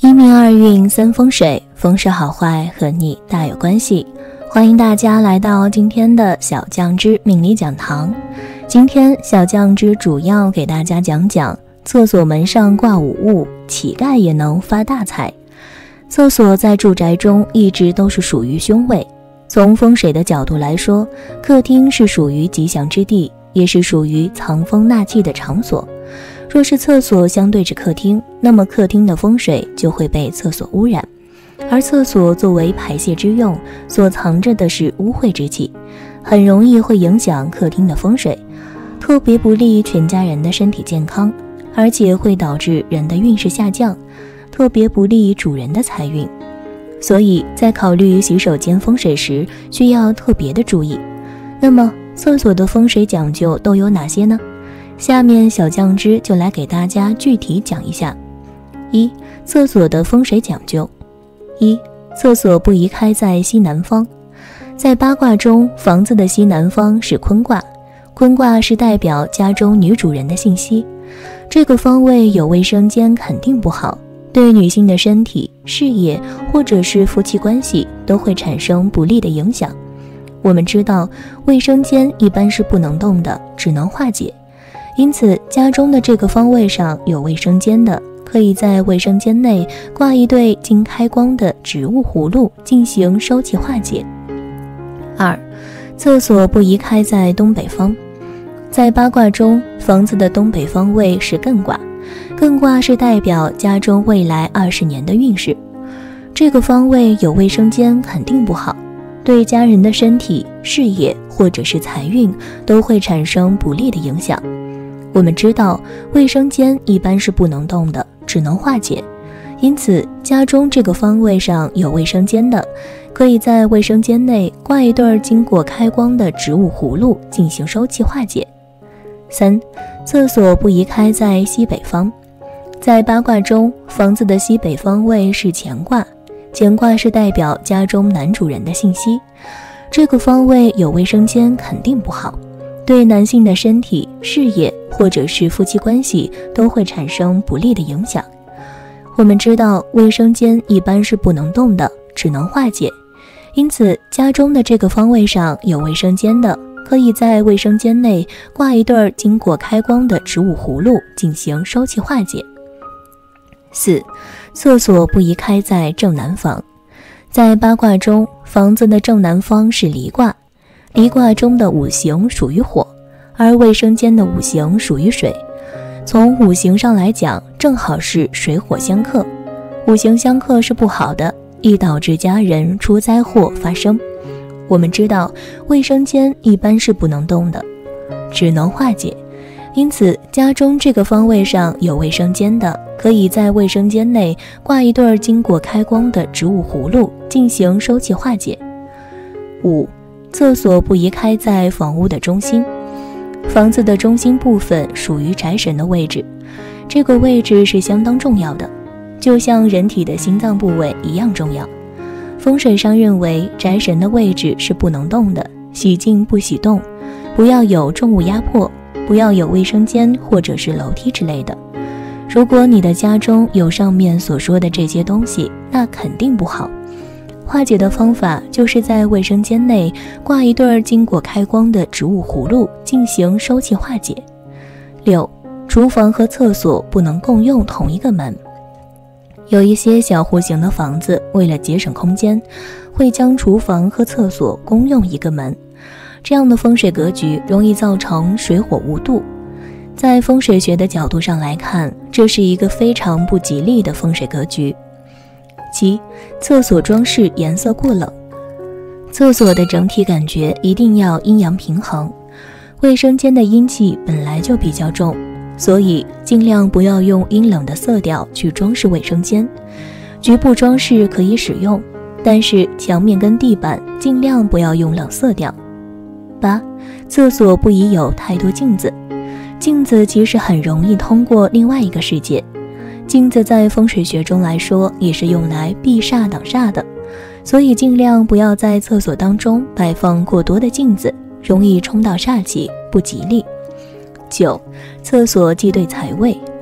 一命二运三风水，风水好坏和你大有关系。欢迎大家来到今天的小酱之命理讲堂。今天小酱之主要给大家讲讲厕所门上挂五物，乞丐也能发大财。厕所在住宅中一直都是属于凶位，从风水的角度来说，客厅是属于吉祥之地，也是属于藏风纳气的场所。若是厕所相对着客厅，那么客厅的风水就会被厕所污染，而厕所作为排泄之用，所藏着的是污秽之气，很容易会影响客厅的风水，特别不利全家人的身体健康，而且会导致人的运势下降，特别不利主人的财运。所以在考虑洗手间风水时，需要特别的注意。那么厕所的风水讲究都有哪些呢？下面小酱之就来给大家具体讲一下。一、厕所的风水讲究。一、厕所不宜开在西南方。在八卦中，房子的西南方是坤卦，坤卦是代表家中女主人的信息，这个方位有卫生间肯定不好，对女性的身体、事业或者是夫妻关系都会产生不利的影响。我们知道卫生间一般是不能动的，只能化解，因此家中的这个方位上有卫生间的，可以在卫生间内挂一对经开光的植物葫芦进行收气化解。二、厕所不宜开在东北方。在八卦中，房子的东北方位是艮卦，艮卦是代表家中未来20年的运势，这个方位有卫生间肯定不好，对家人的身体、事业或者是财运都会产生不利的影响。我们知道卫生间一般是不能动的，只能化解，因此家中这个方位上有卫生间的，可以在卫生间内挂一对经过开光的植物葫芦进行收气化解。三、厕所不宜开在西北方。在八卦中，房子的西北方位是乾卦，乾卦是代表家中男主人的信息，这个方位有卫生间肯定不好，对男性的身体、事业或者是夫妻关系都会产生不利的影响。我们知道卫生间一般是不能动的，只能化解，因此家中的这个方位上有卫生间的，可以在卫生间内挂一对经过开光的植物葫芦进行收气化解。四、厕所不宜开在正南方。在八卦中，房子的正南方是离卦，离卦中的五行属于火，而卫生间的五行属于水，从五行上来讲，正好是水火相克，五行相克是不好的，易导致家人出灾祸发生。我们知道卫生间一般是不能动的，只能化解，因此家中这个方位上有卫生间的，可以在卫生间内挂一对经过开光的植物葫芦进行收气化解。五、厕所不宜开在房屋的中心。房子的中心部分属于宅神的位置，这个位置是相当重要的，就像人体的心脏部位一样重要。风水上认为宅神的位置是不能动的，喜静不喜动，不要有重物压迫，不要有卫生间或者是楼梯之类的。如果你的家中有上面所说的这些东西，那肯定不好。化解的方法就是在卫生间内挂一对经过开光的植物葫芦进行收气化解。六、厨房和厕所不能共用同一个门。有一些小户型的房子为了节省空间，会将厨房和厕所共用一个门，这样的风水格局容易造成水火无度。在风水学的角度上来看，这是一个非常不吉利的风水格局。七、厕所装饰颜色过冷。厕所的整体感觉一定要阴阳平衡，卫生间的阴气本来就比较重，所以尽量不要用阴冷的色调去装饰卫生间。局部装饰可以使用，但是墙面跟地板尽量不要用冷色调。八、厕所不宜有太多镜子。镜子其实很容易通过另外一个世界，镜子在风水学中来说也是用来避煞挡煞的，所以尽量不要在厕所当中摆放过多的镜子，容易冲到煞气，不吉利。9. 厕所忌对财位。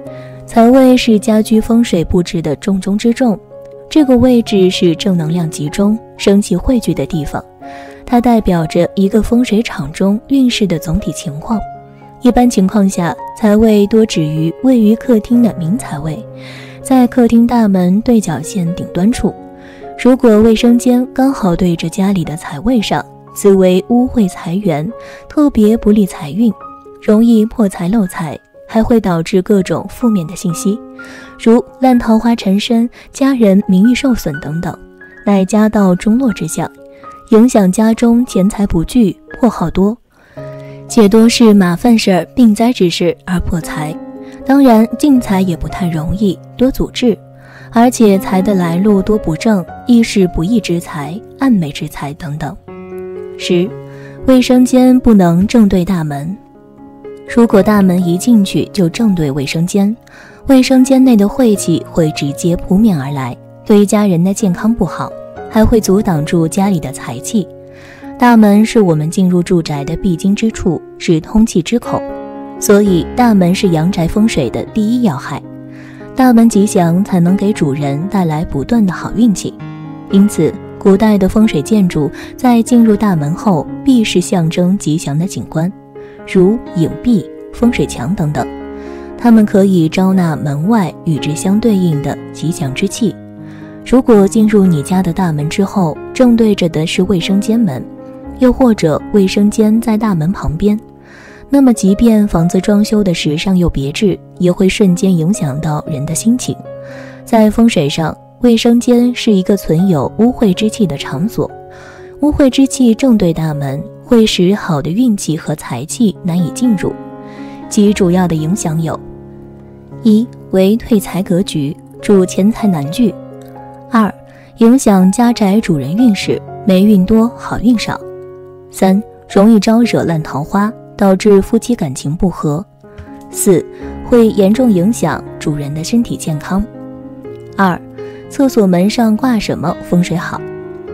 财位是家居风水布置的重中之重，这个位置是正能量集中、生气汇聚的地方，它代表着一个风水场中运势的总体情况。一般情况下，财位多指于位于客厅的明财位，在客厅大门对角线顶端处。如果卫生间刚好对着家里的财位上，此为污秽财源，特别不利财运，容易破财漏财，还会导致各种负面的信息，如烂桃花缠身、家人名誉受损等等，乃家道中落之象，影响家中钱财不聚，破耗多，且多是麻烦事、病灾之事而破财。当然进财也不太容易，多阻滞，而且财的来路多不正，亦是不义之财、暗昧之财等等。10. 卫生间不能正对大门。如果大门一进去就正对卫生间，卫生间内的晦气会直接扑面而来，对家人的健康不好，还会阻挡住家里的财气。大门是我们进入住宅的必经之处，是通气之口，所以大门是阳宅风水的第一要害。大门吉祥才能给主人带来不断的好运气，因此古代的风水建筑在进入大门后必是象征吉祥的景观，如影壁、风水墙等等，它们可以招纳门外与之相对应的吉祥之气。如果进入你家的大门之后，正对着的是卫生间门，又或者卫生间在大门旁边，那么即便房子装修的时尚又别致，也会瞬间影响到人的心情。在风水上，卫生间是一个存有污秽之气的场所，污秽之气正对大门，会使好的运气和财气难以进入。其主要的影响有：1. 为退财格局，主钱财难聚； 2. 影响家宅主人运势，霉运多，好运少； 3. 容易招惹烂桃花，导致夫妻感情不和； 4. 会严重影响主人的身体健康。2. 厕所门上挂什么风水好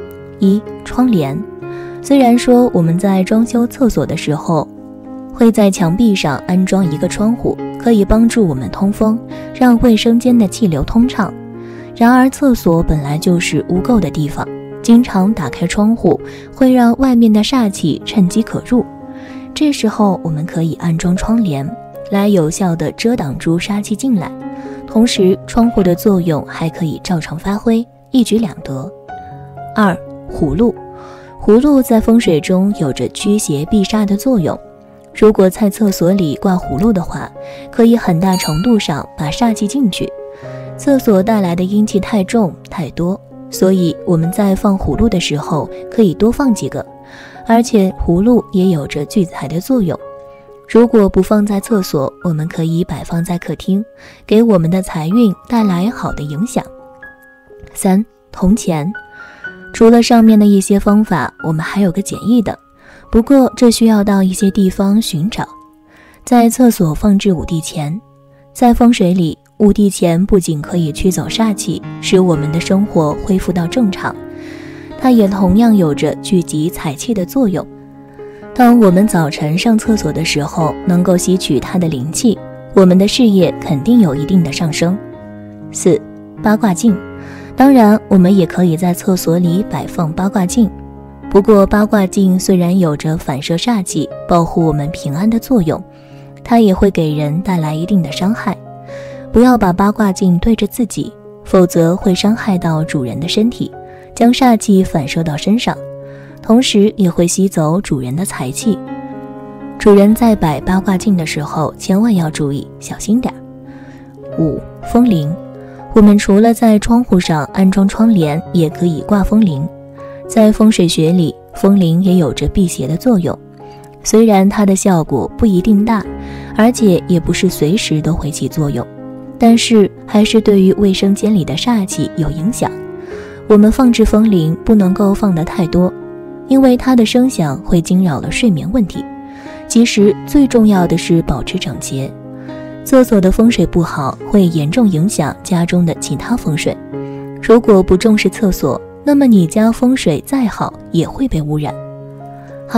？1. 窗帘。虽然说我们在装修厕所的时候会在墙壁上安装一个窗户，可以帮助我们通风，让卫生间的气流通畅，然而厕所本来就是污垢的地方，经常打开窗户会让外面的煞气趁机可入，这时候我们可以安装窗帘来有效地遮挡住煞气进来，同时窗户的作用还可以照常发挥，一举两得。2. 葫芦。葫芦在风水中有着驱邪避煞的作用，如果在厕所里挂葫芦的话，可以很大程度上把煞气进去。厕所带来的阴气太重太多，所以我们在放葫芦的时候可以多放几个，而且葫芦也有着聚财的作用。如果不放在厕所，我们可以摆放在客厅，给我们的财运带来好的影响。3. 铜钱。除了上面的一些方法，我们还有个简易的，不过这需要到一些地方寻找。在厕所放置五帝钱。在风水里，五帝钱不仅可以驱走煞气，使我们的生活恢复到正常，它也同样有着聚集财气的作用。当我们早晨上厕所的时候，能够吸取它的灵气，我们的事业肯定有一定的上升。4. 八卦镜。当然我们也可以在厕所里摆放八卦镜，不过八卦镜虽然有着反射煞气、保护我们平安的作用，它也会给人带来一定的伤害。不要把八卦镜对着自己，否则会伤害到主人的身体，将煞气反射到身上，同时也会吸走主人的财气。主人在摆八卦镜的时候千万要注意，小心点。5. 风铃。我们除了在窗户上安装窗帘，也可以挂风铃。在风水学里，风铃也有着辟邪的作用，虽然它的效果不一定大，而且也不是随时都会起作用，但是还是对于卫生间里的煞气有影响。我们放置风铃不能够放得太多，因为它的声响会惊扰了睡眠问题。其实最重要的是保持整洁。厕所的风水不好，会严重影响家中的其他风水。如果不重视厕所，那么你家风水再好也会被污染。好了，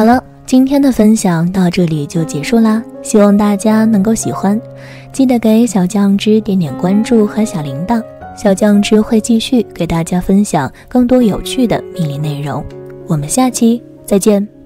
今天的分享到这里就结束啦，希望大家能够喜欢，记得给小酱汁点点关注和小铃铛，小酱汁会继续给大家分享更多有趣的命理内容。我们下期再见。